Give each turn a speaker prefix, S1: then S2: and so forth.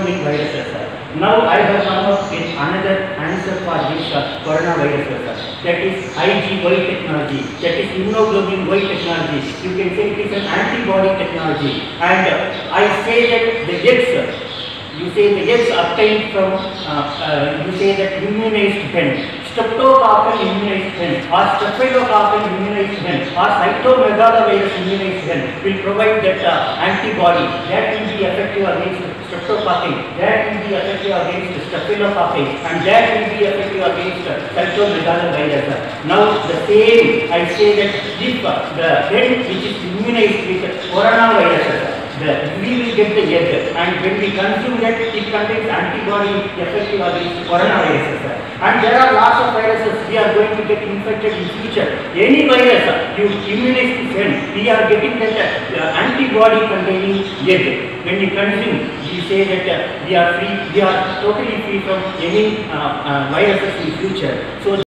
S1: new viruses. Now I have come up with another answer for this coronavirus. That is IgY technology. That is immunoglobulin Y technology. You can say it is an antibody technology. And I say that the eggs. You say the eggs obtained from, you say that immunized hen, streptococcal immunized hen, or staphylococcal immunized hen, or cytomegalovirus immunized hen will provide that antibody that will be effective against streptococcal, that will be effective against staphylococcal, and that will be effective against cytomegalovirus. Now the same, I say that if the hen which is immunized with coronavirus, we will get the egg, and when we consume that, it contains antibody effective against coronaviruses. And there are lots of viruses we are going to get infected in future. Any virus you immunize this hen, we are getting that antibody containing egg. When we consume, we say that we are free, we are totally free from any viruses in future. So